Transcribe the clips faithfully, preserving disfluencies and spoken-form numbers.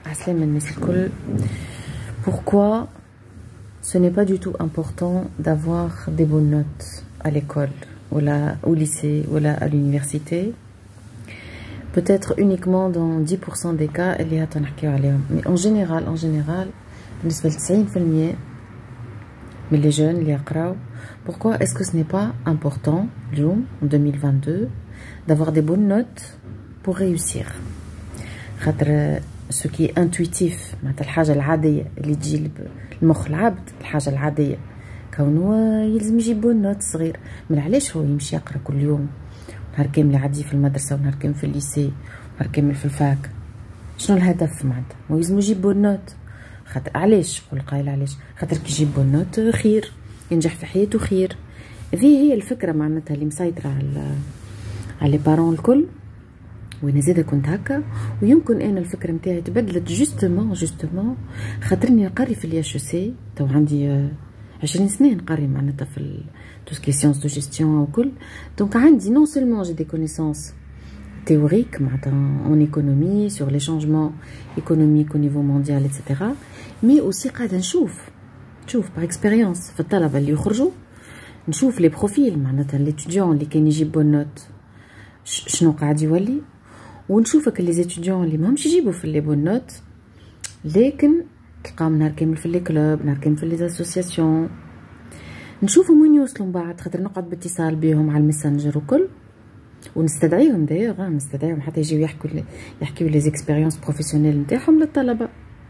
عسلامة الناس الكل. Pourquoi ce n'est pas du tout important d'avoir des bonnes notes à l'école ou là, au lycée ou là, à l'université? Peut-être uniquement dans dix pour cent des cas اللي هتنحكيو عليهم. Mais en général, en général, بالنسبة ل تسعين في المية من les jeunes اللي يقراو. Pourquoi est-ce que ce n'est pas important اليوم en deux mille vingt-deux d'avoir des bonnes notes pour réussir؟ خاطر ce qui est intuitif معناتها الحاجة العادية اللي تجي المخ العبد، الحاجة العادية كونه يلزم يجيب بون نوت صغير. من علاش هو يمشي يقرا كل يوم نهار كامل يعدي في المدرسة ونهار كامل في الليسي ونهار كامل في الفاك؟ شنو الهدف معناتها؟ هو يلزم يجيب بون نوت. خاطر علاش؟ قول قايل علاش؟ خاطر كي يجيب بون نوت خير، ينجح في حياته خير. هذه هي الفكرة معناتها اللي مسيطرة على على لي بارون الكل. وانا زاده كنت هكا، ويمكن انا الفكره نتاعي تبدلت جوستومون جوستومون خاطرني نقري في الياش سي. تو عندي عشرين سنه نقري معناتها في تو سكي سيونس دو جيستيون وكل. دونك عندي نون سولمون جي دي كونيسونس تhéoriques معناتها en économie sur les changements économiques au niveau mondial et cetera. mais aussi قاعده نشوف نشوف باغ اكسبيريونس في الطلبه اللي يخرجوا، نشوف لي بروفيل معناتها ليتوديون اللي كان يجيب بون نوت شنو قاعد يولي، ونشوفك لي زيتوديون اللي ماهمش يجيبوا في لي بون نوت لكن تلقاهم نهار كامل في لي كلوب، نهار كامل في لي اسوسياسيون. نشوفهم وين يوصلوا من بعد، خاطر نقعد باتصال بهم على الماسنجر وكل، ونستدعيهم دايوغ نستدعيهم حتى يجيو يحكوا يحكيو لي زيكسبيريونس بروفيسيونيل نتاعهم للطلبه.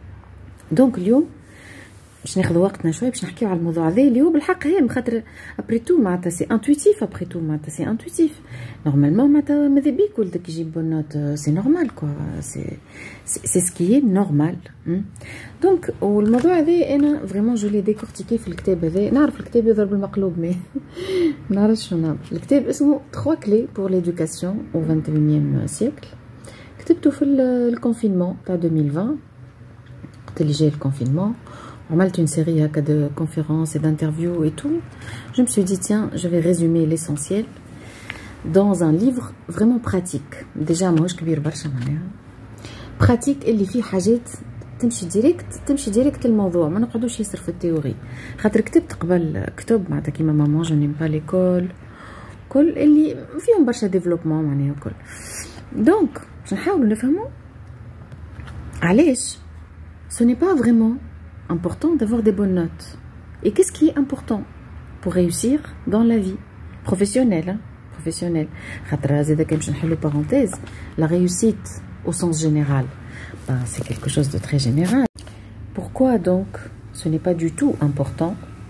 دونك اليوم باش ناخذ وقتنا شويه باش نحكيو على الموضوع هذا اللي هو بالحق هام، خاطر ابري تو معناتها سي انتويتيف، ابري تو معناتها سي انتويتيف نورمالمون معناتها ماذا بيك ولدك يجيب بون نوت، سي نورمال كوا، سي سي سكي نورمال. دونك والموضوع هذا انا فريمون جو لي ديكورتيكي في الكتاب هذا. نعرف الكتاب يضرب المقلوب مي ما نعرفش شنو نعمل. الكتاب اسمه trois clés pour l'éducation au vingt et unième siècle. كتبته في الكونفينمون تاع deux mille vingt وقت اللي جاي الكونفينمون. عملت une série هكا de conférences et d'interviews et tout. Je me suis dit tiens, je vais résumer l'essentiel dans un livre vraiment pratique. Déjà ماهوش كبير برشا معناها pratique اللي فيه حاجات تمشي ديريكت تمشي ديريكت الموضوع، ما نقعدوش ياسر في التيوري. خاطر كتبت قبل كتب معناتها كيما مامان جو نيم با ليكول كل اللي فيهم برشا ديفلوبمون معناها وكل. دونك باش نحاولوا نفهموا علاش ce n'est pas vraiment important d'avoir des bonnes notes. Et qu'est-ce qui est important pour réussir dans la vie professionnelle, hein? Professionnelle. La réussite au sens général, ben, c'est quelque chose de très général. Pourquoi donc ce n'est pas du tout important,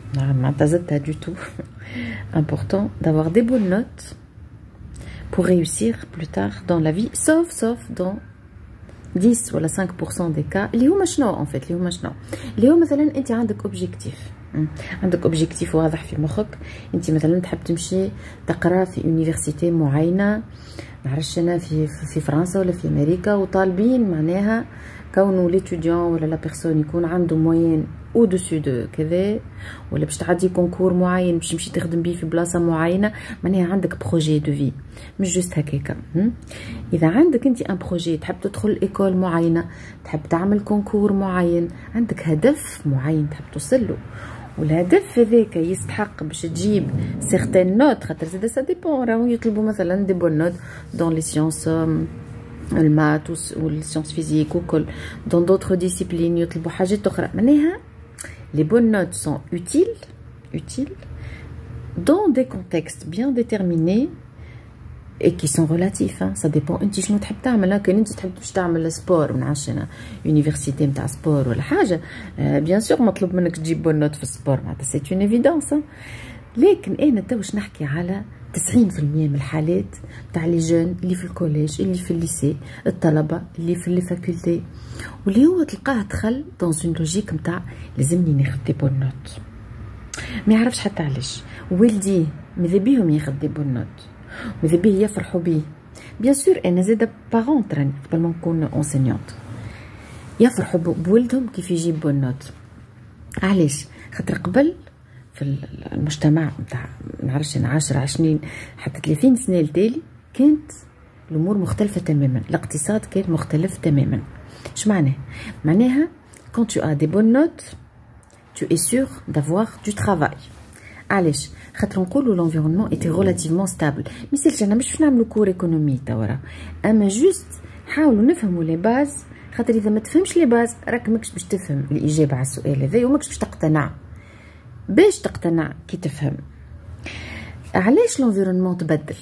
du tout important d'avoir des bonnes notes pour réussir plus tard dans la vie, sauf sauf dans dix ولا cinq pour cent des cas اللي هما شنو en fait اللي هما شنو اللي هو مثلا انت عندك اوبجيكتيف، عندك اوبجيكتيف واضح في مخك. انت مثلا تحب تمشي تقرا في يونيفرسيتي معينه، معرفش انا في في فرنسا ولا في امريكا، وطالبين معناها كونه ليتوديون ولا لا بيرسون يكون عنده موين او دوسو دو كذا، ولا باش تعدي كونكور معين باش تمشي تخدم بيه في بلاصه معينه. معناها عندك بروجي دو في مش جوست هكاكا. اذا عندك انت ان بروجي تحب تدخل ايكول معينه، تحب تعمل كونكور معين، عندك هدف معين تحب توصل له، والهدف هذاك يستحق باش تجيب سيغتين نوت. خاطر زاد سا ديبون، راهو يطلبوا مثلا دي بون نوت دون لي سيونس المات والسيونس فيزيك وكل، دون دوطخ ديسيبلين يطلبوا حاجات اخرى. معناها les bonnes notes sont utiles utiles dans des contextes bien déterminés et qui sont relatifs. hein. ça dépend انت شنو تحب تعمل. كان انت تحب باش تعمل سبور ونعرفش انا يونيفرسيتي نتاع سبور ولا حاجه، بيان سور مطلوب منك تجيب بون نوت في السبور معناتها سي اون ايفيدونس. لكن انا تو باش نحكي على تسعين في المية من الحالات تاع لي جون اللي في الكوليج، اللي في الليسي، الطلبه اللي في لي فاكولتي، واللي هو تلقاه دخل دون اون لوجيك نتاع لازمني ناخذ دي بون نوت. ما يعرفش حتى علاش والدي ماذا بيهم ياخذ دي بون نوت، ماذا بيه يفرحوا بيه. بيان سور انا زاده بارون تراني قبل ما نكون اونسينيونت يفرحوا بولدهم كيف يجيب بون نوت. علاش؟ خاطر قبل في المجتمع نتاع نعرفش انا عشرة عشرين حتى ثلاثين سنه لتالي كانت الامور مختلفه تماما، الاقتصاد كان مختلف تماما. اش معناه؟ معناها quand tu as des bonnes notes tu es sûr d'avoir du travail. علاش؟ خاطر نقولوا l'environnement était relativement stable. ميسالش انا مش باش نعملوا كور ايكونومي توا، اما جوست حاولوا نفهموا لي باز، خاطر اذا ما تفهمش لي باز راك ماكش باش تفهم الاجابه على السؤال هذا وماكش باش تقتنع. باش تقتنع كي تفهم. علاش l'environnement تبدل؟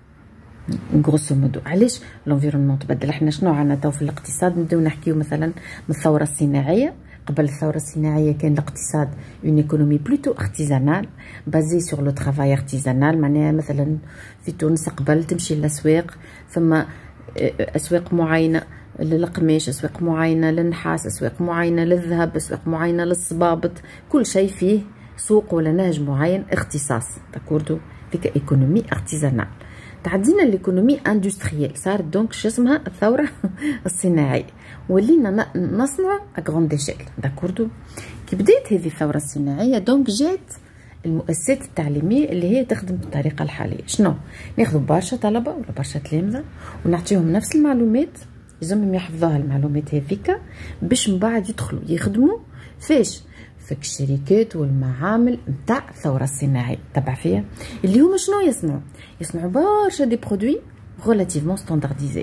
غروسو مودو علاش l'environnement تبدل؟ احنا شنو عندنا تو في الاقتصاد؟ نبداو نحكيو مثلا من الثوره الصناعيه. قبل الثورة الصناعية كان الاقتصاد اون ايكونومي بلوتو ارتيزانال بازي سور لو ترافاي ارتيزانال. معناها مثلا في تونس قبل تمشي للاسواق فما اسواق معينة للقماش، اسواق معينة للنحاس، اسواق معينة للذهب، اسواق معينة للصبابط، كل شيء فيه سوق ولا نهج معين اختصاص. داكوردو ديك ايكونومي ارتيزانال. تعدينا ليكونومي اندستريال، صار دونك شو اسمها الثورة الصناعية، ولينا نصنع اغروند ديشيل. داكوردو كي بدات هذه الثورة الصناعية دونك جات المؤسسات التعليمية اللي هي تخدم بالطريقة الحالية. شنو؟ ناخذوا برشا طلبة ولا برشا تلامذة ونعطيهم نفس المعلومات، لازمهم يحفظوها المعلومات هذيك باش من بعد يدخلوا يخدموا فاش؟ في الشركات والمعامل نتاع الثورة الصناعية. تبع فيها اللي هما شنو يصنعوا؟ يصنعوا برشا دي برودوي relativement standardisés.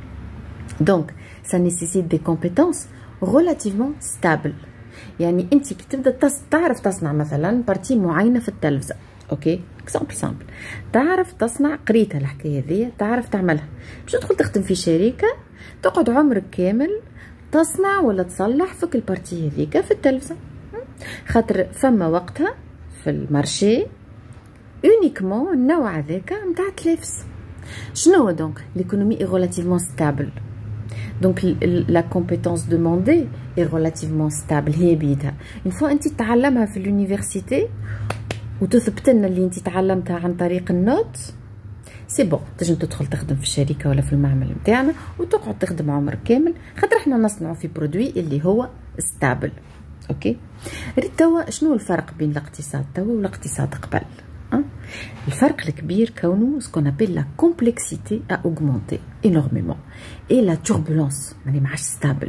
Donc ça nécessite des compétences relativement stables. يعني انت كي تبدا تص... تعرف تصنع مثلا بارتي معينه في التلفزه، اوكي اكزامبل سامبل، تعرف تصنع، قريتها الحكايه هذيا، تعرف تعملها، باش تدخل تخدم في شركه تقعد عمرك كامل تصنع ولا تصلح فيك البارتي هذيك في التلفزه، خاطر فما وقتها في المارشي اونيكمون النوع هذاك نتاع تلفز. شنو دونك l'économie est relativement stable. Donc la compétence demandée est relativement stable. هي بيدها une fois انت تعلمها في اليونيفرسيتي وتثبت لنا اللي انت تعلمتها عن طريق النوت، سي بون تنجم تدخل تخدم في الشركه ولا في المعمل نتاعنا وتقعد تخدم عمرك كامل، خاطر احنا نصنعوا في برودوي اللي هو ستابل. اوكي ريت توا شنو الفرق بين الاقتصاد توا والاقتصاد قبل؟ أه؟ الفرق الكبير كونه سكون ابيل لا كومبلكسيتي ا اوغمونتي انورميمون اي لا توربولونس، يعني ما عادش ستابل.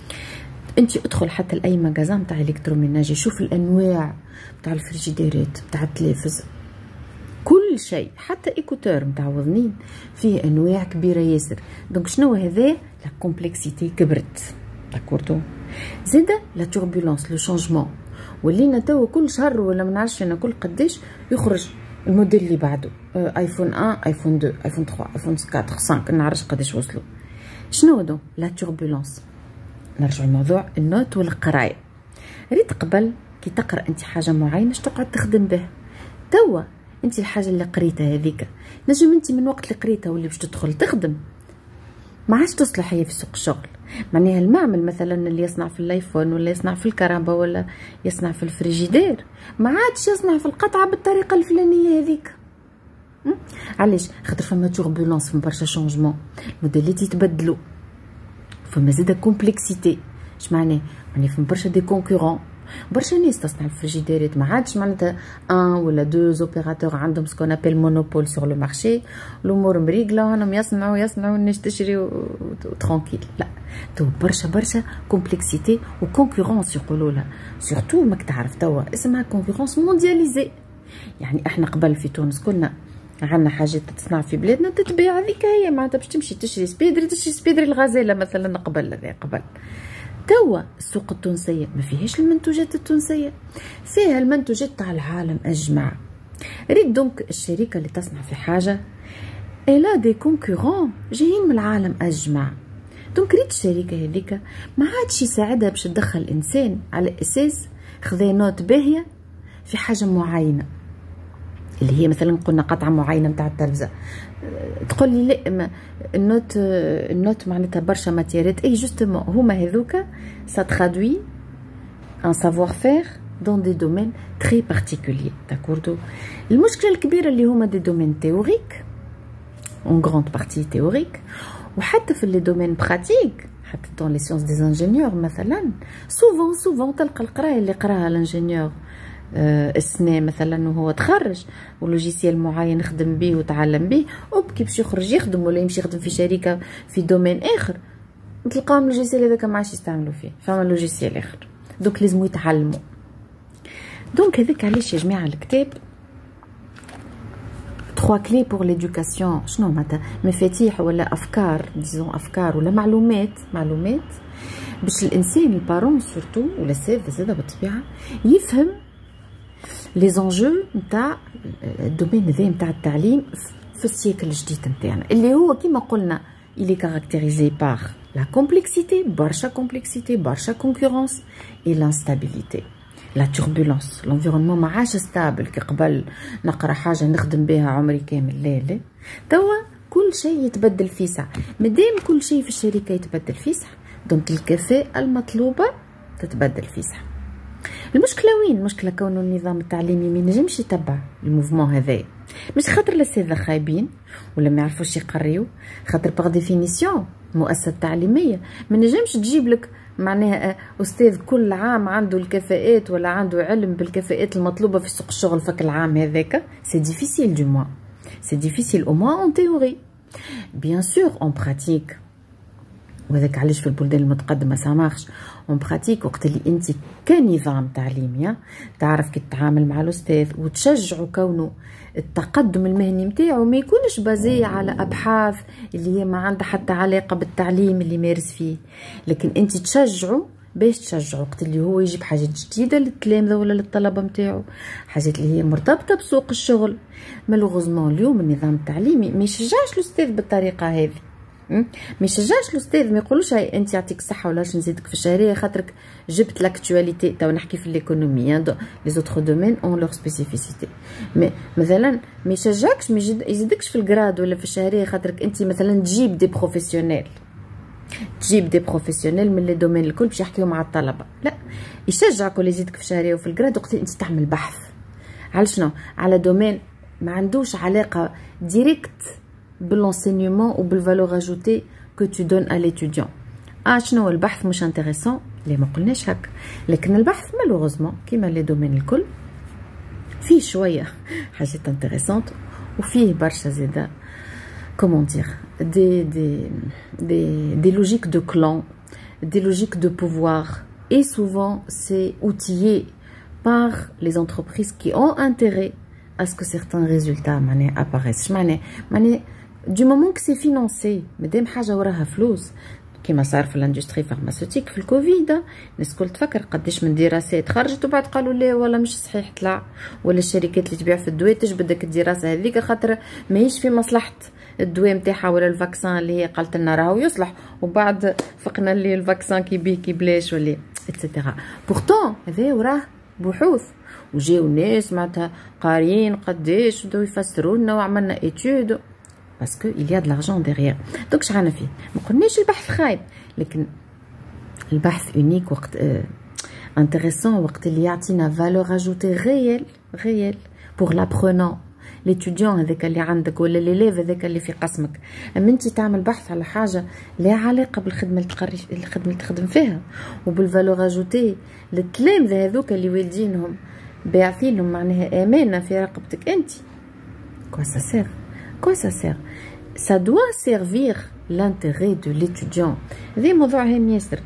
انت ادخل حتى لاي مغازان تاع الكتروميناجي، شوف الانواع تاع الفريجيديرات تاع التلفز، كل شيء حتى ايكوتور نتاع وذنين فيه انواع كبيره ياسر. دونك شنو هذا؟ لا كومبلكسيتي كبرت. داكوردو زاده لا توربولونس لو شونجمون، ولينا توا كل شهر ولا ما نعرفش انا كل قداش يخرج الموديل اللي بعده، ايفون واحد، ايفون اثنين، ايفون ثلاثة، ايفون أربعة، خمسة، ما نعرفش قداش وصلوا. شنو دو لا توربولونس؟ نرجعوا لموضوع النوت والقرايه. ريت قبل كي تقرا انت حاجه معينه اش تقعد تخدم به، توا انت الحاجه اللي قريتها هذيك نجم انت من وقت اللي قريتها واللي باش تدخل تخدم ما عادش تصلح هي في سوق الشغل. معناها المعمل مثلا اللي يصنع في الايفون ولا يصنع في الكهرباء ولا يصنع في الفريجيدير ما عادش يصنع في القطعه بالطريقه الفلانيه هذيك. علاش؟ خاطر فما توربولونس، فما برشا شونجمون، الموديلات يتبدلوا، فما زاده كومبلكسيتي. اش معناه؟ معناه فما برشا دي كونكورون، برشا ناس تصنع الفريجيديرات، ما عادش معناتها ان ولا دو زوبيراتور عندهم سكون ابيل مونوبول سور لو مارشي، الامور مريقله وانهم يصنعوا يصنعوا الناس تشري وترونكيل، لا تو برشا برشا كومبلكسيتي وكونكورونس يقولوا لها، سورتو ماك تعرف توا اسمها كونكورونس موندياليزي. يعني احنا قبل في تونس كنا عندنا حاجات تتصنع في بلادنا تتباع، هذيك هي معناتها باش تمشي تشري سبيدري تشري سبيدري الغزاله مثلا قبل هذا قبل. توا السوق التونسيه ما فيهاش المنتوجات التونسيه، فيها المنتوجات تاع العالم اجمع. ريت دونك الشركه اللي تصنع في حاجه الا دي كونكورون جايين من العالم اجمع، دونك ريت الشركه هذيك ما عادش يساعدها باش تدخل انسان على اساس خذا نوت باهيه في حاجه معينه اللي هي مثلا قلنا قطعه معينه نتاع التلفزه، تقول لي لا النوت النوت معناتها برشا ماتيريات، اي جوستومون هما هذوكا سا ترادوي ان سافوار فير دون دي دومين تري بارتيكولير. داكوردو المشكله الكبيره اللي هما دي دومين تيوريك اون غروند بارتي تيوريك، وحتى في لي دومين براتيك حتى دون لي سيونس دي انجينيور مثلا سوفون سوفون تلقى القرايه اللي قراها الانجينيور السنه مثلا وهو تخرج ولوجيسيال معين خدم به وتعلم به، وبكي باش يخرج يخدم ولا يمشي يخدم في شركه في دومين اخر تلقاهم اللوجيسيال هذاك ما عادش يستعملوا فيه، فما لوجيسيال اخر، دونك لازم يتعلموا. دونك هذاك علاش يا جماعه الكتاب trois clés pour l'éducation. شنو معناتها مفاتيح ولا افكار، ديزون افكار ولا معلومات معلومات باش الانسان البارون سورتو ولا السيد زاده بالطبيعه يفهم لي زونجو نتاع الدومين هذا نتاع التعليم في السيكل الجديد نتاعنا، اللي هو كيما قلنا il est caractérisé par la complexité، برشا complexité، برشا concurrence et l'instabilité، la turbulence. l'environnement ما عادش ستابل كي قبل نقرا حاجه نخدم بها عمري كامل، لا لا توا كل شيء يتبدل في ساعه. مادام كل شيء في الشركه يتبدل في ساعه، دونك الكفاءه المطلوبه تتبدل في ساعه. المشكله وين؟ المشكله كونه النظام التعليمي ما ينجمش يتبع الموفمون هذايا، مش خاطر الاساتذه خايبين ولا ما يعرفوش يقريو، خاطر باغ ديفينيسيون المؤسسه التعليميه ما نجمش تجيب لك معناها استاذ كل عام عنده الكفاءات ولا عنده علم بالكفاءات المطلوبه في سوق الشغل فك العام هذاك. سي ديفيسيل دو موان، سي ديفيسيل او موان اون تيوري، بيان سور اون براتيك، وهذاك علاش في البلدان المتقدمه سا مارش اون براتيك. وقت اللي انت كنظام تعليمي تعرف كي تتعامل مع الاستاذ وتشجعوا كونه التقدم المهني نتاعو ما يكونش بازي على ابحاث اللي هي ما عندها حتى علاقه بالتعليم اللي مارس فيه، لكن انت تشجعوا باش تشجعوا وقت اللي هو يجيب حاجات جديده للتلامذه ولا للطلبه نتاعو، حاجات اللي هي مرتبطه بسوق الشغل. مالوغوزمون اليوم النظام التعليمي ما يشجعش الاستاذ بالطريقه هذه، ما يشجعش الاستاذ، ما يقولوش هاي انت يعطيك الصحه ولا باش نزيدك في الشهريه خاطرك جبت لاكتواليتي. تو نحكي في ليكونومي، لي زوتر دومين اون لور سبيسيفيسيتي. مي مثلا ما يشجعكش ما يزيدكش في الجراد ولا في الشهريه خاطرك انت مثلا تجيب دي بروفيسيونيل، تجيب دي بروفيسيونيل من لي دومين الكل باش يحكيو مع الطلبه. لا، يشجعك ولا يزيدك في الشهريه وفي الجراد وقت انت تعمل بحث على شنو، على دومين ما عندوش علاقه ديريكت بالانسينيومون و بالفالور اجوتي كو تو دون ا ليتوديون. اه شنو البحث مش انتريسون؟ ليه ما قلناش هكا، لكن البحث مالوغوزمون كيما لي دومين الكل فيه شويه حاجات انتريسونت وفيه برشا زاده كومون دير دي دي دي دي لوجيك دو كلان، دي لوجيك دو بوفوار، et souvent c'est outillé par les entreprises qui ont intérêt à ce que certains résultats معناها apparaissent. معناها معناها du moment que c'est financé، مادام حاجه وراها فلوس كيما صار في الاندستري فارماسيوتيك في الكوفيد، الناس الكل تفكر قداش من دراسات خرجت وبعد قالوا لا ولا مش صحيح طلع، ولا الشركات اللي تبيع في الدواء تجبد ديك الدراسه هذيك خاطر ماهيش في مصلحه الدواء نتاعها ولا الفاكسان اللي هي قالت لنا راهو يصلح، وبعد فقنا اللي الفاكسان كي بيه كي بلاش ولا اتسيتيرا. بورتون هذا وراه بحوث وجاو ناس معناتها قاريين قداش وبداو يفسروا لنا وعملنا ايتود باسكو il y a de l'argent derrière. دونك شحال فيه؟ ما قلناش البحث خايب، لكن البحث اونيك وقت اه انتريسون وقت اللي يعطينا فالور اجوتي ريال ريال بور لابرونون ليتوديون هذاك اللي عندك ولا ليليف هذاك اللي في قسمك. اما انت تعمل بحث على حاجه لا علاقه بالخدمه اللي تقري الخدمه اللي تخدم فيها وبالفالور اجوتي للتلامذه هذوك اللي والدينهم باعثينهم معناها امانه في رقبتك انت. كوا سا سير كوا سا سير ça doit servir l'intérêt de l'étudiant. هذا موضوع هام ياسر.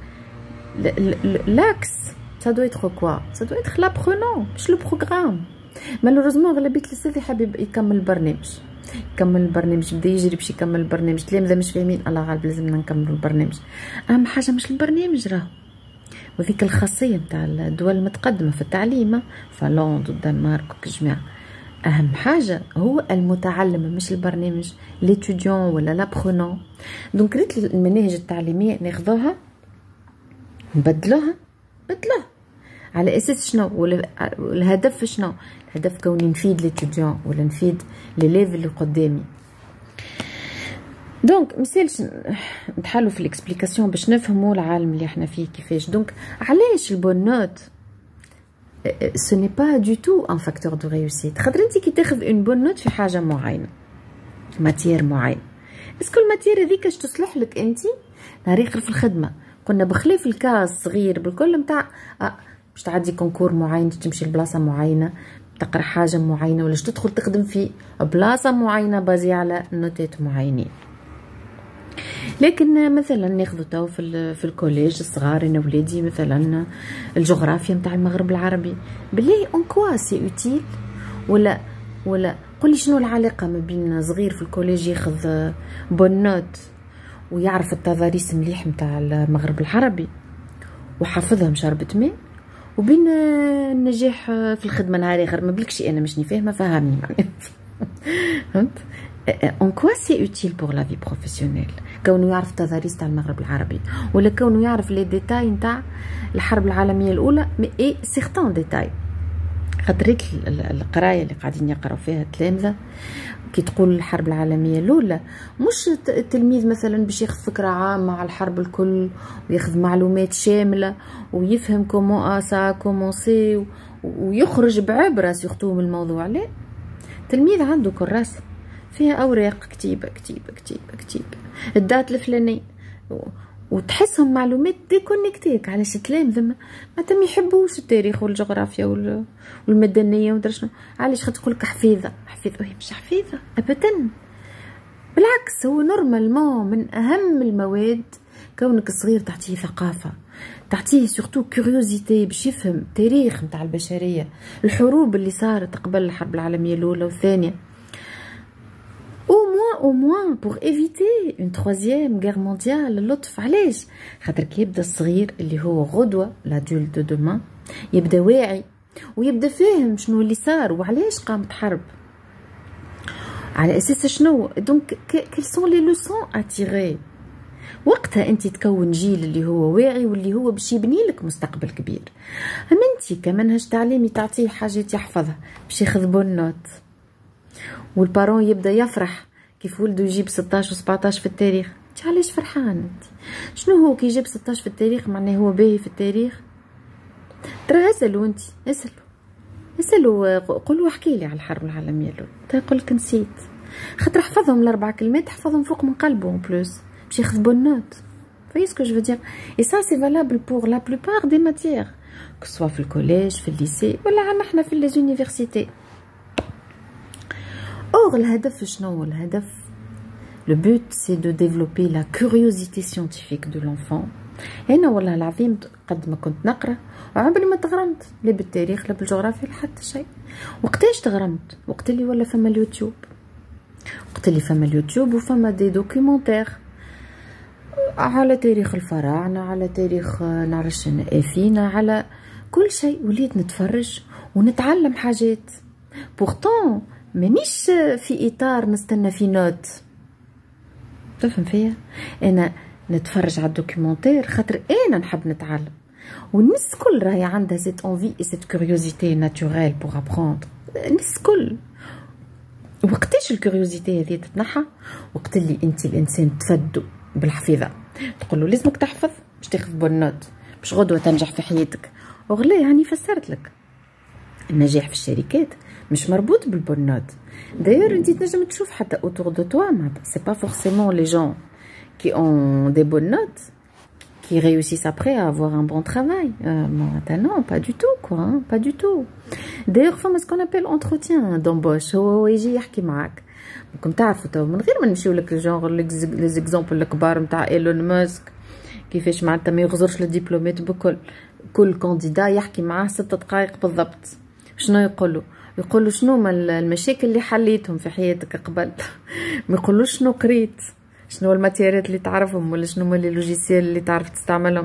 l'axe ça doit être quoi? ça doit être l'apprenant مش le programme. مالوريزمون غالبيه الاستاذ يحب يكمل البرنامج، يكمل البرنامج بدا يجري باش يكمل البرنامج، التلامذه مش فاهمين الله غالب لازمنا نكملوا البرنامج. اهم حاجه مش البرنامج راهو، وذيك الخاصيه نتاع الدول المتقدمه في التعليم فنلندا والدنمارك وكجماعه، اهم حاجه هو المتعلم مش البرنامج ليتوديون ولا لابرونون. دونك ريت المناهج التعليميه ناخذوها نبدلوها بدلوها على اساس شنو ولا الهدف شنو؟ الهدف كوني نفيد ليتوديون ولا نفيد لي ليفل اللي قدامي. دونك مثالش نتحلوا في الاكسبليكاسيون باش نفهموا العالم اللي احنا فيه كيفاش. دونك علاش البون نوت ce n'est pas du tout un facteur de réussite؟ خاطر انت كي تاخذ اون بون نوت في حاجه معينه ماتير معين، اسكو الماتير هذيك اش تصلح لك انت نهار اخر في الخدمه؟ قلنا بخلاف الكاس صغير بالكل نتاع آه باش تعدي كونكور معين، تمشي لبلاصه معينه، تقرا حاجه معينه، ولا تدخل تخدم في بلاصه معينه بازي على نوتات معينين. لكن مثلا ناخذ تو في في الكوليج الصغار، انا ولادي مثلا الجغرافيا نتاع المغرب العربي، بالله اون كوا سي اوتيل؟ ولا ولا قولي شنو العلاقه ما بين صغير في الكوليج ياخذ بون نوت ويعرف التضاريس مليح نتاع المغرب العربي وحافظهم شربة ماء، وبين النجاح في الخدمه نهار اخر؟ ما بلكش انا مشني فاهمه، فهمني معناها. فهمت؟ en quoi c'est utile pour la vie professionnelle كونه يعرف تضاريس تاع المغرب العربي، ولا كونه يعرف لي ديتاي نتاع الحرب العالميه الاولى، اي سيغتان ديتاي. خاطريت القرايه اللي قاعدين يقراو فيها التلامذه كي تقول الحرب العالميه الاولى، مش التلميذ مثلا باش ياخذ فكره عامه على الحرب الكل وياخذ معلومات شامله ويفهم كومون سا كومونسي ويخرج بعبره سورتو من الموضوع. لا، التلميذ عنده كراسه فيها اوراق كتيبه كتيبه كتيبه كتيبه الدات الفلانيه، وتحسهم معلومات ديكونيكتيك. علاش التلامذه ما تم يحبوش التاريخ والجغرافيا والمدنيه ودرا شنو؟ علاش خاطر تقول لك حفيظه حفيظه وهي مش حفيظه ابدا، بالعكس هو نورمالمون من اهم المواد. كونك صغير تعطيه ثقافه، تعطيه سورتو كيوريوزيتي باش يفهم التاريخ نتاع البشريه، الحروب اللي صارت قبل الحرب العالميه الاولى والثانيه، au moins au moins pour éviter une troisième guerre mondiale. اللطف علاش؟ خاطر كي يبدا الصغير اللي هو غدوه لادولت دو دومان يبدا واعي ويبدا فاهم شنو اللي صار وعلاش قامت حرب، على اساس شنو. دونك كيل سون لي لوسون اتيري. وقتها انت تكون جيل اللي هو واعي واللي هو باش يبني لك مستقبل كبير. اما انت كمنهج تعليمي تعطيه حاجات يحفظها باش ياخذ بون نوت، والبارون يبدا يفرح كيف ولده يجيب ستاش و سبعطاش في التاريخ. انت علاش فرحان؟ انت شنو هو كي يجيب ستاش في التاريخ معناه هو باهي في التاريخ؟ ترى اسالوا، انت اسالوا اسالوا قولوا احكي لي على الحرب العالميه الاولى، يقول لك نسيت. خاطر حفظهم الاربع كلمات، حفظهم فوق من قلبه اون بلوس باش ياخذ بون نوت. فاي سكو جو فو دير؟ اي سا سي فالابل بور لا بلوبار دي ماتيير كو سوا في الكوليج في الليسي ولا عنا حنا في لي زونيفرسيتي. Or, الهدف شنو هو الهدف؟ Le but c'est de développer la curiosité scientifique de l'enfant. هنا والله العظيم قد ما كنت نقرا وعمري ما تغرمت لا بالتاريخ لا بالجغرافيا لا حتى شيء. وقتاش تغرمت؟ وقت اللي ولا فما اليوتيوب، وقت اللي فما اليوتيوب وفما دي دوكيومونتير على تاريخ الفراعنه، على تاريخ نعرفش افينا، على كل شيء. وليت نتفرج ونتعلم حاجات. بورتون مانيش في اطار نستنى في نوت، تفهم فيا؟ انا نتفرج على الدوكيومونتير خاطر انا نحب نتعلم، والناس كل راهي عندها سيت انفي اي سيت كوريوزيتي ناتوريل بور ابروندر. الناس كل وقتاش الكوريوزيتي هذه تتنحى؟ وقت اللي انت الانسان تفدو بالحفيظه، تقول له لازمك تحفظ باش تاخذ بون نوت باش غدوه تنجح في حياتك. وغلا يعني فسرت لك النجاح في الشركات مش مربوط بالبون نوت. داير انت تنجم تشوف حتى اوتور دو توا ما سي با فورسيمون لي جون كي اون دي بون نوت qui réussissent après à avoir un bon travail. Euh, non, pas du tout quoi, hein, pas du tout. D'ailleurs, فما ce qu'on appelle entretien d'embauche. هو هو يجي يحكي معاك. ممكن تعرفوا تو من غير ما نمشيو لك الجونغ لي زيكزامبل الكبار نتاع ايلون ماسك كيفاش معناتها ما يغزرش الدبلومات بكل. كل كانديدا يحكي معاه ست دقائق بالضبط. شنو يقولوا؟ يقولوا شنو ما المشاكل اللي حليتهم في حياتك قبل. ما يقولوش شنو قريت، شنو الماتيريات اللي تعرفهم، ولا شنو هما لي لوجيسيال اللي تعرف تستعملهم.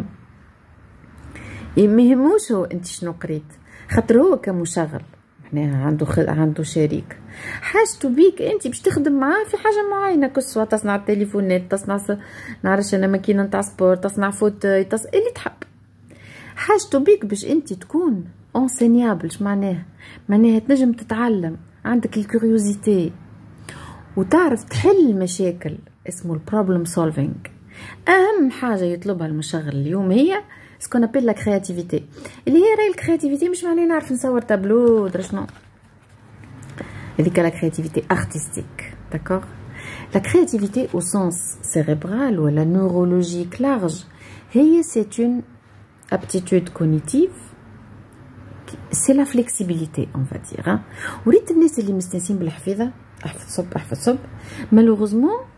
ما يهموش هو انت شنو قريت، خاطر هو كمشغل معناها عنده خل... عنده شريك حاجته بيك انت باش تخدم معاه في حاجه معينه، كسوا تصنع التليفونات، تصنع س... نعرفش انا ماكينه نتاع سبور، تصنع فوت تص... اللي تحب. حاجته بيك باش انت تكون انسينيابل. اش معناها؟ معناها تنجم تتعلم، عندك الكوريوزيتي وتعرف تحل مشاكل، اسمه البروبلم سولفينغ. اهم حاجه يطلبها المشغل اليوم هي سكون ابيل لا كرياتيفيتي، اللي هي راهي الكرياتيفيتي مش معناها نعرف نصور تابلو ودرا شنو، هذيك لا كرياتيفيتي ارتستيك. داكوغ؟ لا كرياتيفيتي او سونس سيريبرال ولا نورولوجيك لارج هي سي اون aptitude cognitive، سي لا فليكسيبيليتي اون فادير. وريت الناس اللي مستانسين بالحفيظه احفظ صب احفظ صب، مالوغوزمون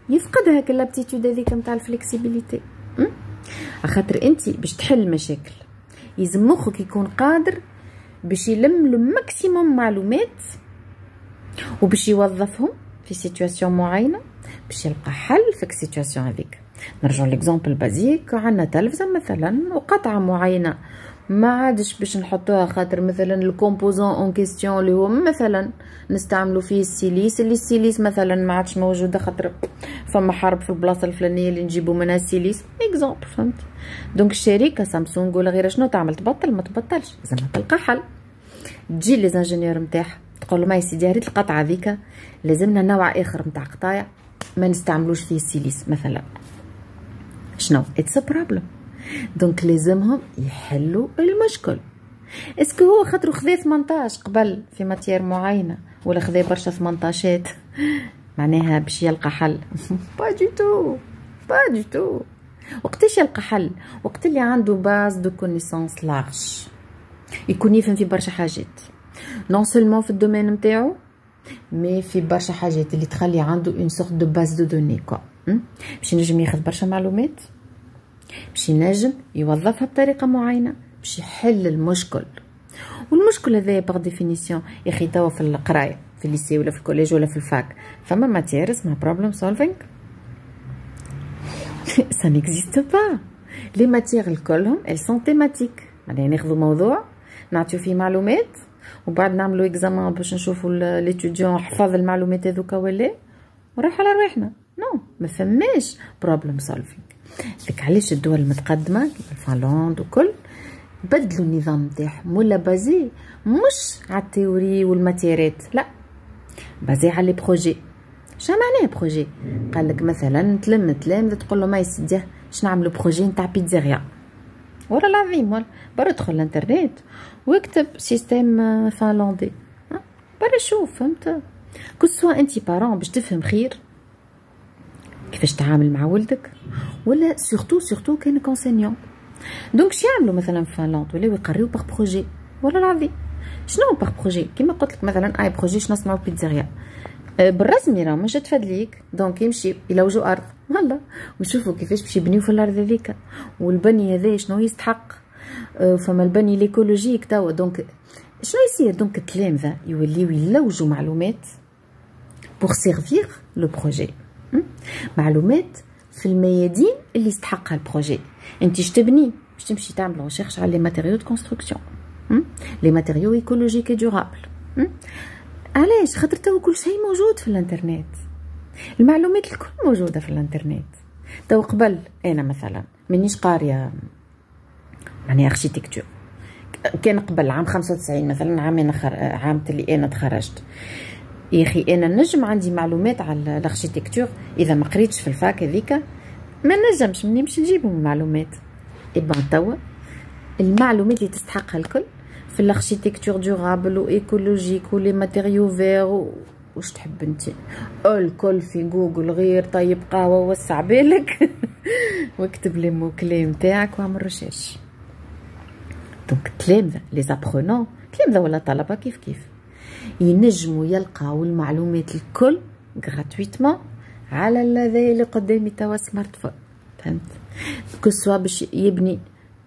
يفقد هاك لابتيتود هذيك نتاع الفليكسيبيليتي. خاطر انت باش تحل مشاكل يلزم مخك يكون قادر باش يلم لو ماكسيموم معلومات وباش يوظفهم في سيتواسيون معينه باش يلقى حل في السيتواسيون هذيك. نرجعوا ليكزامبل بازيك، عندنا تلفزه مثلا وقطعه معينه ما عادش باش نحطوها خاطر مثلا الكومبوزون اون كيستيون اللي هو مثلا نستعملوا فيه السيليس، اللي السيليس مثلا ما عادش موجوده خاطر فما حرب في البلاصه الفلانيه اللي نجيبوا منها السيليس اكزامبل، فهمت؟ دونك الشركه سامسونج ولا غيرها شنو تعمل؟ تبطل؟ ما تبطلش، لازم تلقى حل. تجي لي زانجينيور نتاعها تقول له ما يا سيدي هريت القطعه ذيك لازمنا نوع اخر نتاع قطايع ما نستعملوش فيه السيليس مثلا. شنو؟ اتس ا بروبلم. دونك لازمهم يحلوا المشكل. اسكو هو خاطرو خذا ثمنطاش قبل في ماتير معينه ولا خذا برشا ثمنطاشات معناها باش يلقى حل؟ با دو تو با دو تو. وقتاش يلقى حل؟ وقت اللي عنده باز دو كونيسونس لارج، يكون يفهم في برشا حاجات نون سولمون في الدومين نتاعو مي في برشا حاجات اللي تخلي عنده اون سورت دو باز دو دوني كوا، باش ينجم ياخذ برشا معلومات باش ينجم يوظفها بطريقه معينه باش يحل المشكل. والمشكل هذا باغ ديفينيسيون يا اخي توا في القرايه في الليسي ولا في الكوليج ولا في الفاك فما ماتير اسمها بروبليم سولفينغ سا نيكزيست با. لي ماتير الكلهم ال سون تيماتيك، معناها ناخذوا موضوع نعطيو فيه معلومات وبعد نعملوا اكزامان باش نشوفوا ليتوديون حفظ المعلومات هذوكا ولا وراح على رواحنا. نو ما فماش بروبليم سولفينغ. ديك علاش الدول المتقدمه كيما فنلندا وكل بدلوا النظام نتاعهم ولا بازي مش على التيوري والماتيرات، لا بازي على لي بروجي. شنو معناه بروجي؟ قال لك مثلا تلم تلامذه تقول له ما يسديه باش نعملوا بروجي نتاع بيتزاريا ولا العظيم ولا برا ادخل الانترنت واكتب سيستيم فنلندي برا شوف، فهمت؟ كو سوا انت بارون باش تفهم خير كيفاش تعامل مع ولدك ولا سورتو سورتو كان كونسينيون. دونك شي يعملوا مثلا في فنلندا ولاو يقريو باغ بروجي ولا العظيم. شنو باغ بروجي؟ كيما قلت لك مثلا اي بروجي شنو نصنعوا بيتزاريا بالرسمي راه مش تفدليك. دونك يمشي يلوجوا ارض والله ويشوفوا كيفاش باش يبنيو في الارض هذيك والبني هذا شنو يستحق، فما البني ليكولوجيك توا. دونك شنو يصير؟ دونك التلامذه يوليو يلوجوا معلومات بوغ سيرفير لو بروجي، معلومات في الميادين اللي يستحقها البروجي. انت اش تبني؟ باش تمشي تعمل ريشيرش على لي ماتيريو دو كونستركسيون، لي ماتيريو ايكولوجيك دورابل. علاش؟ خاطر تو كل شيء موجود في الانترنت، المعلومات الكل موجوده في الانترنت. تو قبل انا مثلا مانيش قاريه يعني اركيتكتور، كان قبل عام خمسة وتسعين مثلا عام انا خر... عام اللي انا تخرجت يا اخي انا نجم عندي معلومات على الاركيتكتور اذا ما قريتش في الفاك هذيك ما نجمش مني نمشي نجيبهم المعلومات. ايبان توا المعلومات اللي تستحقها الكل في الاركيتكتور دورابل وايكولوجيك ولي ماتيريو فير واش تحب انت الكل في جوجل. غير طيب قهوه ووسع بالك واكتب لي مو كلي نتاعك واعمل ريشيرش. دونك التلامذه لي زابرونون تلامذه ولا طلبه كيف كيف ينجموا يلقاو المعلومات الكل غراتويتمون على الذي اللي قدامي توا سمارت فون، فهمت؟ كو سوا باش يبني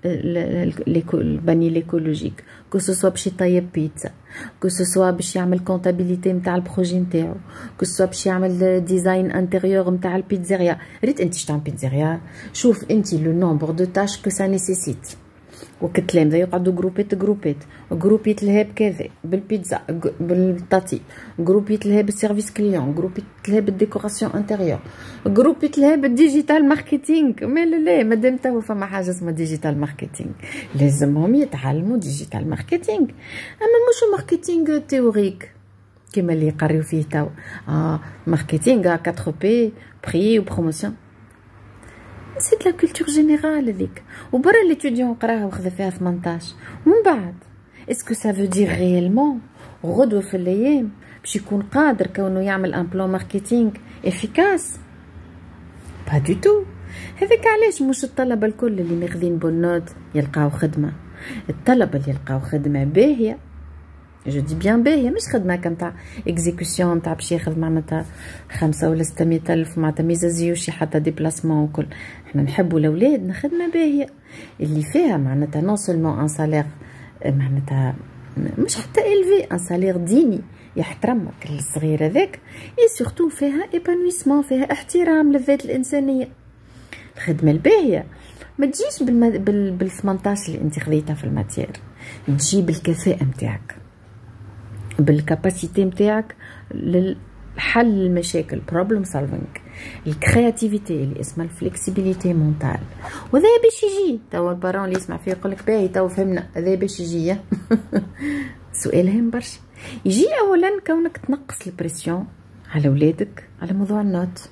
البني ليكولوجيك، كو سوا باش يطيب بيتزا، كو سوا باش يعمل كونتابيليتي نتاع البروجي نتاعو، كو سوا باش يعمل ديزاين انتيريور نتاع البيتزاريا. ريت انت تعمل بيتزاريا شوف انت لو نومبر دو تاش كو سا نيسيسيت. وكتلامذه يقعدوا جروبيت جروبيت جروب يتلهى بكذا بالبيتزا بالطاتي، جروب يتلهى بالسيرفيس كليون، جروب يتلهى بالديكوراسيون انتيريور، جروب يتلهى بالديجيتال ماركتينغ. ما لا لا مادام تو فما حاجه اسمها ديجيتال ماركتينغ لازمهم يتعلموا ديجيتال ماركتينغ، اما مش ماركتينغ تيوريك كيما اللي يقريو فيه تو اه ماركتينغ أربعة بي بري وبروموسيون. سي دو لا كولتور جينيرال هذيك وبرا ليتوديون قراها وخذا فيها ثمنطاش ومن بعد اسكو سا فو دير ريالمون غدوه في الايام باش يكون قادر كونه يعمل ان بلان ماركتينغ افيكاس؟ با دو تو. هذاك علاش مش الطلبه الكل اللي ماخذين بون نوت يلقاو خدمه، الطلبه اللي يلقاو خدمه باهيه جو دي بيان باهيه، مش خدمه كم تاع اكزيكسيون تاع باش ياخذ معناتها خمسة ولا ستمية الف معناتها ما يزيوش حتى ديبلاسمون وكل. احنا نحبوا الاولاد خدمه باهيه اللي فيها معناتها نون سولمون ان سالير معناتها مش حتى الفي، ان سالير ديني يحترمك الصغير هذاك، اي سورتو فيها ايبانويسمون، فيها احترام للذات الانسانيه. الخدمه الباهيه ما تجيش بالم... بال بال ثمنطاش اللي انت خذيتها في الماتير، تجي بالكفاءه نتاعك، بالكاباسيتي نتاعك لحل المشاكل، بروبلم سولفينغ، الكرياتيفيتي اللي اسمها الفلكسيبيليتي مونتال. وهذا باش يجي توا البارون اللي يسمع فيه يقول لك باهي توا فهمنا هذا باش يجي. سؤال هام برشا. يجي اولا كونك تنقص البريسيون على ولادك على موضوع النوت.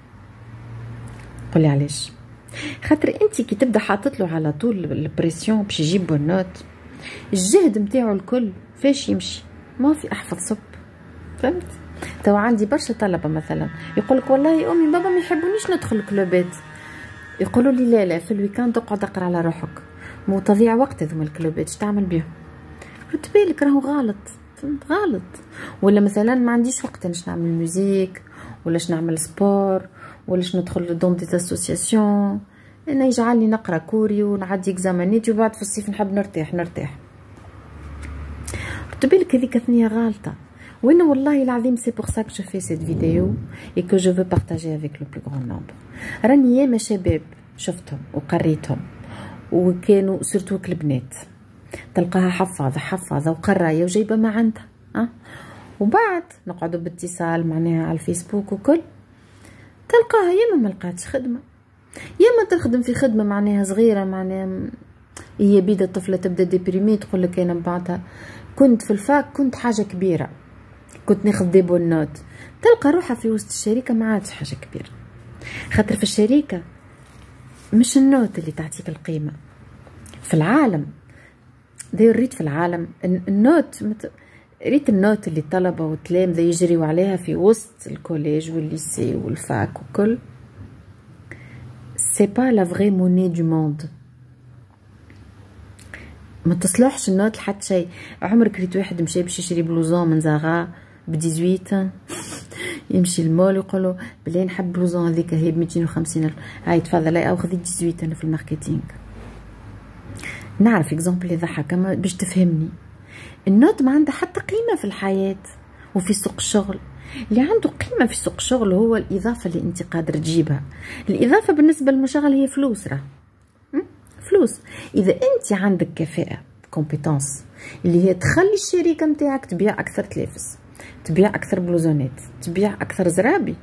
قولي علاش؟ خاطر انت كي تبدا حاطط له على طول البريسيون باش يجيب بون نوت، الجهد نتاعو الكل فاش يمشي؟ ما في احفظ صب. فهمت؟ توا عندي برشا طلبه مثلا يقولك والله امي بابا ما يحبونيش ندخل الكلوبات، يقولوا لي لا لا في الويكاند اقعد اقرا على روحك، مو تضيع وقت هذوما الكلوبات، اش تعمل بيهم؟ رد بالك راهو غلط. فهمت؟ غلط. ولا مثلا ما عنديش وقت باش نعمل ميوزيك ولا باش نعمل سبور ولا باش ندخل دون دي اسوسياسيون، انا يجعلني نقرا كوري ونعدي اكزامانيتي وبعد في الصيف نحب نرتاح نرتاح. رد بالك هذيك ثنيه غالطه. وانا والله العظيم سي بور سا كو جو في سيت فيديو اي كو جو فو بارطاجي افيك لو بلو غران نومبر. راني ياما شباب شفتهم وقريتهم وكانوا سورتو البنات تلقاها حفاظه حفاظه وقرايه وجايبه ما عندها ها، وبعد نقعدوا باتصال معناها على الفيسبوك وكل، تلقاها ياما ما لقاتش خدمه، ياما تخدم في خدمه معناها صغيره، معناها هي بيدا الطفله تبدا ديبريمي تقول لك انا بعدها كنت في الفاك كنت حاجه كبيره، كنت ناخذ دي بون نوت، تلقى روحها في وسط الشركه ما عادش حاجه كبيره. خاطر في الشركه مش النوت اللي تعطيك القيمه، في العالم داير ريت في العالم النوت مت... ريت النوت اللي الطلبه والتلامذه يجريوا عليها في وسط الكوليج والليسي والفاك وكل، سي با لا فري موني دو موند. ما تصلحش النوت لحد شيء. عمرك ريت واحد مشى باش يشري بلوزون من زاغا ب ثمانية عشر يمشي المول يقولوا بلي نحب بلوزون هذيك هي ب مئتين وخمسين الف، هاي تفضل او خذي ثمانية عشر انا في الماركتينغ. نعرف اكزومبل يضحك اما باش تفهمني، النوت ما عندها حتى قيمه في الحياه وفي سوق الشغل. اللي عنده قيمه في سوق الشغل هو الاضافه اللي انت قادر تجيبها. الاضافه بالنسبه للمشغل هي فلوس، راه فلوس. اذا انت عندك كفاءه كومبيتونس اللي هي تخلي الشركه نتاعك تبيع اكثر تلافز، تبيع اكثر بلوزونات، تبيع اكثر زرابي،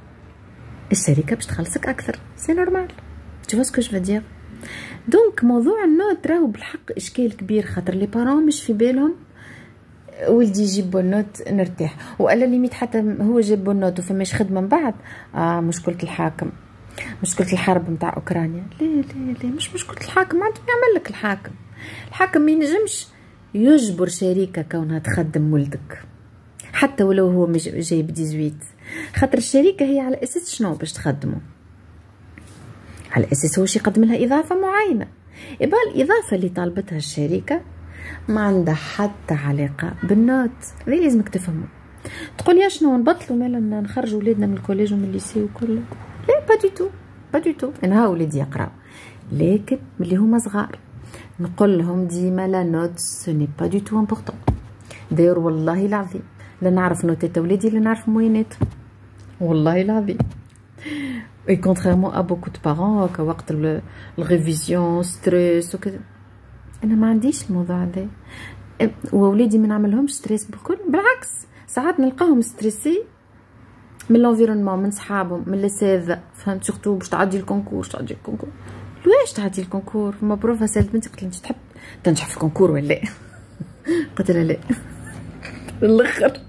الشركه باش تخلصك اكثر. سي نورمال. tu vois ce que je veux dire. دونك موضوع النوت راهو بالحق اشكال كبير، خاطر لي بارون مش في بالهم ولدي يجيب بون نوت نرتاح، والا ليميت حتى هو جاب بون نوت وفماش خدمه من بعد اه مشكله الحاكم، مشكله الحرب نتاع اوكرانيا. لا لا لا مش مشكله الحاكم، ما عندهم يعمل لك الحاكم. الحاكم ما ينجمش يجبر شركه كونها تخدم ولدك حتى ولو هو جايب ثمانية عشر، خاطر الشركه هي على اساس شنو باش تخدمه؟ على اساس هو شي يقدم لها اضافه معينه. يبقى الاضافه اللي طالبتها الشركه ما عندها حتى علاقه بالنوت. هذه لازمك تفهموا. تقول يا شنو نبطلوا مالا نخرجوا ولادنا من الكوليج ومن الليسي وكله؟ لا با دي تو با دي تو. انا ها ولادي يقراو لكن ملي هما صغار نقول لهم ديما لا نوت سو ني با دي تو امبورطون. داير والله العظيم لا نعرف نوتات ولادي لا نعرف مويناتهم، والله العظيم. اي كونتريرمون ا بوكو دو بارون كوقت الريفيزيون ستريس وكذا، انا ما عنديش الموضوع هذا، وولادي ما نعملهمش ستريس بالكل، بالعكس ساعات نلقاهم ستريسي من لونفيرونمون، من صحابهم، من الاساتذه. فهمت؟ سورتو باش تعدي الكونكور، تعدي الكونكور لواش تعدي الكونكور؟ فما بروفا سالت بنتي قلت لها انت تحب تنجح في الكونكور ولا لا؟ قلت لها لا. الاخر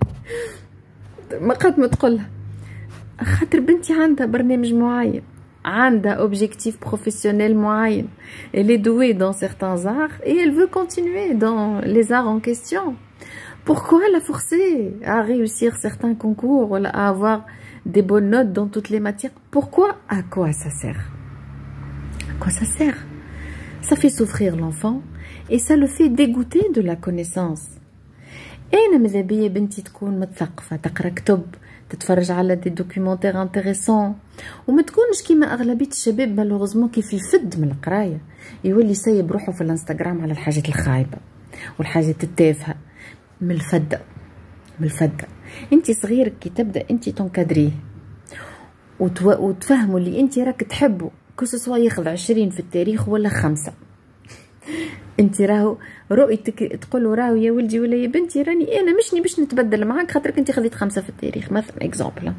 ما قد ما تقولها خاطر بنتي عندها برنامج معين، عندها اوبجيكتيف بروفيسيونيل معين، elle est douée dans certains arts et elle veut continuer dans les arts en question. Pourquoi la forcer à réussir certains concours ou à avoir des bonnes notes dans toutes les matières? Pourquoi? À quoi ça sert? À quoi ça sert? Ça fait souffrir l'enfant et ça le fait dégoûter de la connaissance. انا ماذا بيا بنتي تكون متثقفه، تقرا كتب، تتفرج على دي دوكيومونتير انتريسون، وما تكونش كيما اغلبيه الشباب مالوغوزمون كيف يفد من القرايه يولي سايب روحه في الانستغرام على الحاجات الخايبه والحاجات التافهه. من الفده من الفده انت صغيرك كي تبدا انت تنكادريه وتو... وتفهموا اللي انت راك تحبوا كو ياخذ عشرين في التاريخ ولا خمسه. انت راهو رؤيتك تقولوا راهو يا ولدي ولا يا بنتي راني انا مشني باش نتبدل معاك خاطرك انت خذيت خمسه في التاريخ مثلا اكزومبل.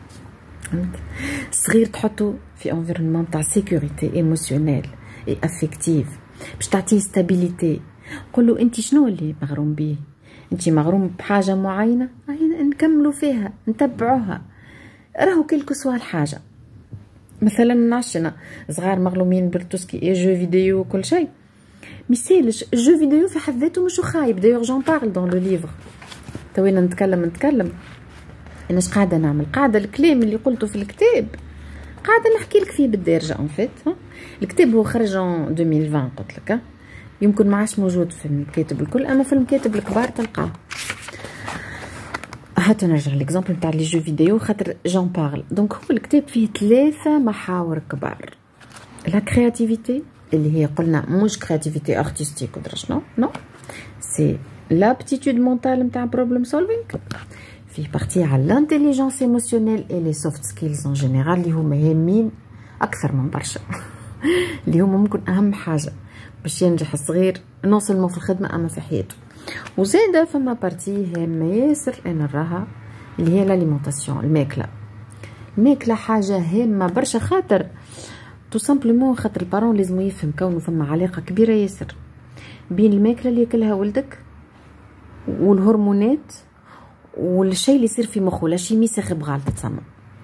صغير تحطوا في انفيرونمون تاع سيكوريتي ايموسيونيل اي افيكتيف باش تعطيه ستابيليتي. قولوا انت شنو اللي مغروم بيه، انت مغروم بحاجه معينه نكملوا فيها نتبعوها، راهو كلكو سوا الحاجه. مثلا نعشنا صغار مغلومين بالتوسكي اي جو فيديو وكل شيء، ميسالش الجو فيديو في حد ذاته مش خايب. دايوغ جون بارل دون لو ليفر، توينا نتكلم نتكلم انا اش قاعده نعمل، قاعده الكلام اللي قلته في الكتاب قاعده نحكي لك فيه بالدارجه اون فيت. الكتاب هو خرج ان ألفين وعشرين قلت لك، يمكن ما عادش موجود في المكاتب الكل، اما في المكاتب الكبار تلقاه. هاتو نرجع ليكزامبل نتاع لي جو فيديو خاطر جون بارل. دونك هو الكتاب فيه ثلاثه محاور كبار، لا كرياتيفيتي اللي هي قلنا مش كرياتيفيتي ارتستيك ودرا شنو، نو سي لابتيتود مونتال نتاع بروبليم سولفينغ. فيه بارتي على لانتيليجونس ايموسيونيل اي لي سوفت سكيلز ان جينيرال اللي هما هامين اكثر من برشا اللي هما ممكن اهم حاجه باش ينجح الصغير نون سولمون في الخدمه اما في حياته. وزاده فما بارتي هامه ياسر انا نراها اللي هي لاليمونطاسيون، الماكله. الماكله حاجه هامه برشا خاطر تو سامبلومون خاطر البارون لازم يفهم كونه فما علاقه كبيره ياسر بين الماكله اللي ياكلها ولدك والهرمونات والشيء اللي يصير في مخه. لا شيمي سيريبرال تتسمى،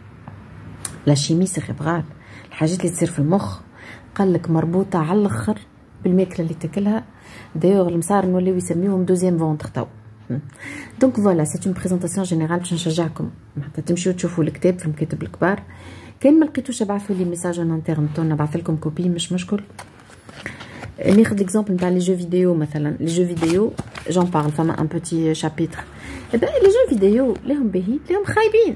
لا شيمي سيريبرال، الحاجات اللي تصير في المخ قالك مربوطه على الاخر بالماكله اللي تاكلها. دايوغ المسار نوليو يسميوهم دوزيام فونتر تو. دونك فوالا سي اون بريزونطاسيون جينيرال باش نشجعكم حتى تمشيو تشوفوا الكتاب في المكاتب الكبار. كان ما لقيتوش ابعثوا لي ميساج ان انترنت نبعث لكم كوبي مش مشكل. ناخذ ليكزامبل نتاع لي جو فيديو مثلا. لي جو فيديو جون بارل فما ان بوتي شابيتر. اي بان لي جو فيديو لهم باهي لهم خايبين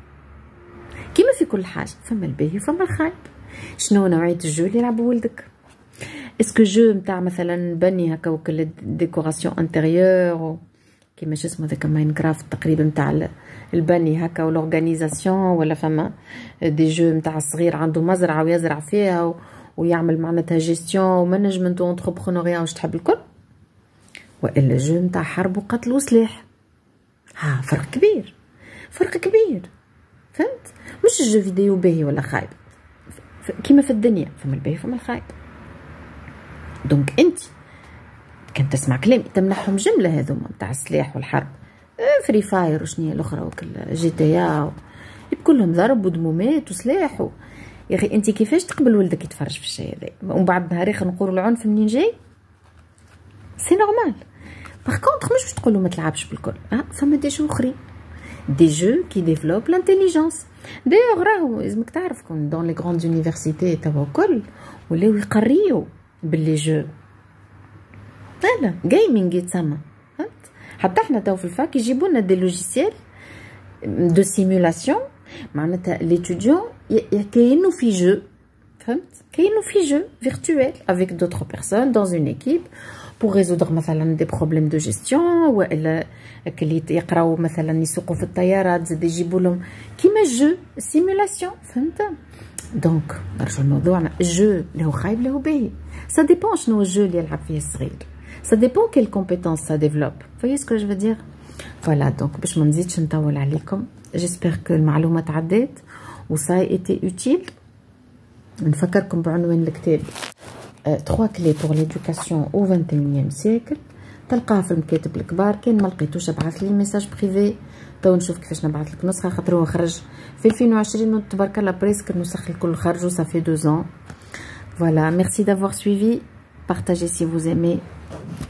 كيما في كل حاجه، فما الباهي وفما الخايب. شنو نوعيه الجو اللي يلعبوا ولدك؟ اسكو جو نتاع مثلا بني هكا وكل ديكوراسيون انتيريور كيما شو اسمه ذاك ماينكرافت تقريبا نتاع البني هكا والاورغانيزاسيون، ولا فما دي جو نتاع الصغير عنده مزرعه ويزرع فيها ويعمل معناتها جيستيون ومانجمنت وانتربرونوريا واش تحب الكل، والا جو نتاع حرب وقتل وسلاح. ها فرق كبير، فرق كبير، فهمت؟ مش الجو فيديو باهي ولا خايب، كيما في الدنيا فما الباهي فما الخايب. دونك انت كان تسمع كلامي تمنحهم جمله هذوما نتاع السلاح والحرب، فري فاير وشنيا الاخرى وكل جي تي ا كلهم ضرب ودمومات وسلاح و... يا اخي انت كيفاش تقبل ولدك يتفرج في الشيء هذا ومن بعد نهار اخر نقولوا العنف منين جاي؟ سي نورمال. باغ كونطخ مش باش تقولوا ما تلعبش بالكل، اه فما دي جو اخرين، دي جو كي ديفلوب لانتيليجونس. دايوغ راهو لازمك تعرف كون دون لي غروند يونيفرسيتي توا الكل ولاو يقريو باللي جو فوالا جيمنج يتسمى، فهمت؟ حتى احنا تو في الفاك يجيبوا لنا دي لوجيسيال دو سيمولاسيون معناتها ليتوديون كاينو في جو، فهمت؟ كاينو في جو فيرتويل افيك دوطخ بيرسون دون اون ايكيب بور ريزودر مثلا دي بروبليم دو جيستيون، والا اللي يقراو مثلا يسوقوا في الطيارات زاد يجيبوا لهم كيما جو سيمولاسيون، فهمت؟ دونك نرجعو لموضوعنا. الجو اللي هو خايب اللي هو باهي سا ديبون شنو الجو اللي يلعب فيه الصغير، سا ديبون كيل كومبيتونس سا ديفلوب. فهي سكو جو فو دير فوالا. دونك باش ما نزيدش نطول عليكم، جيسبر كو المعلومات عدات و سا ايتي اوتيل. نفكركم بعنوان الكتاب trois clés pour l'éducation au vingt et unième siècle، تلقاها في المكاتب الكبار. كان ما لقيتوش ابعث لي ميساج بريفي تو نشوف كيفاش نبعث لك نسخه، خاطر هو خرج في ألفين وعشرين وتبارك الله بريسك النسخ الكل خرجوا صافي deux ans. Voilà, merci d'avoir suivi, partagez si vous aimez.